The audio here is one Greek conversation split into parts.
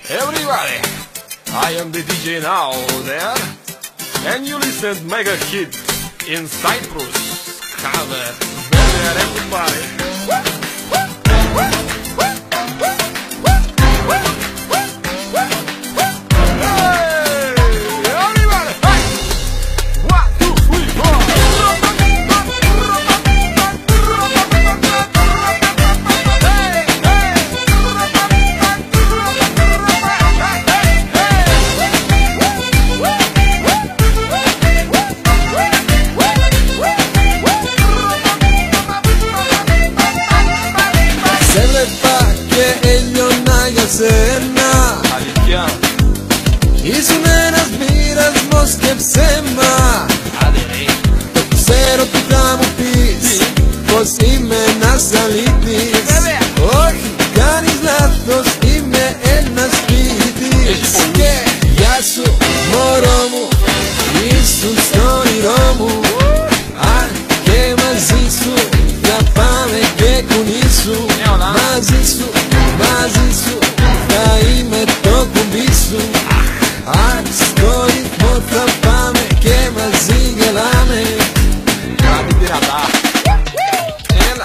Everybody, I am the DJ now there, and you listen to Mega Hit in Cyprus. Cover, there everybody. Έβλεπα και έλειωνα για σένα. Αλήθεια. Ήσουν ένας μοιρασμός και ψέμα. Άντε ρε. Το ξέρω τι θα μου πεις, πως είμαι ένας αλήτης. Βέβαια. Όχι, κάνεις λάθος, είμαι ένας ποιητής. Και γεια σου μωρό μου, ήσουν στο όνειρό μου. Αν και μαζί σου θα πάμε και κουνήσου. Μαζί σου θα είμαι το κουμπί σου. Αν στο ρυθμό θα πάμε και μαζί γελάμε. Κράτη πειρατά. Έλα.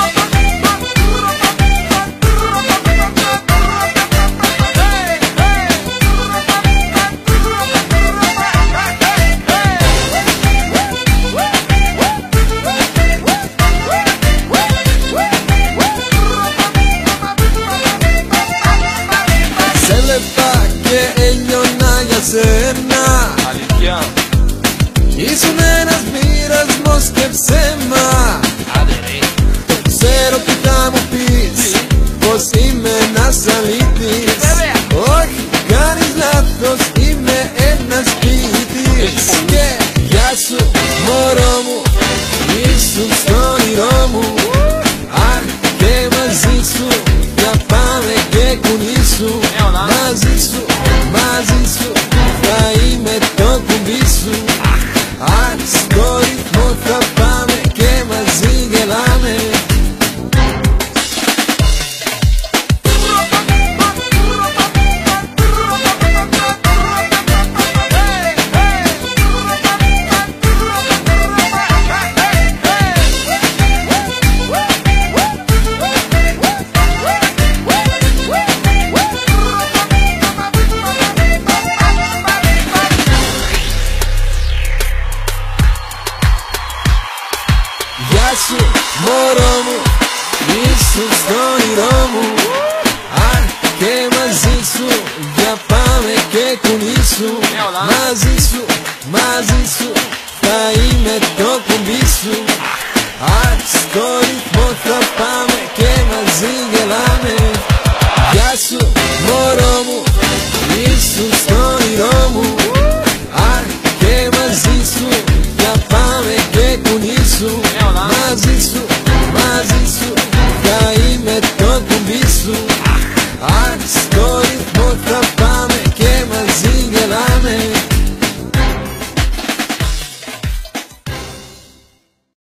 Σε έβλεπα και έλειωνα για σένα. Αλήθεια. Ήσουν ένας μοιρασμός και ψέμα. Άντε ρε. Το ξέρω τι θα μου πεις, πως είμαι ένας αλήτης. Βέβαια. Όχι, κάνεις λάθος, είμαι ένας ποιητής. Και γεια σου μωρό μου, ήσουν στο όνειρό μου. Αν και μαζί σου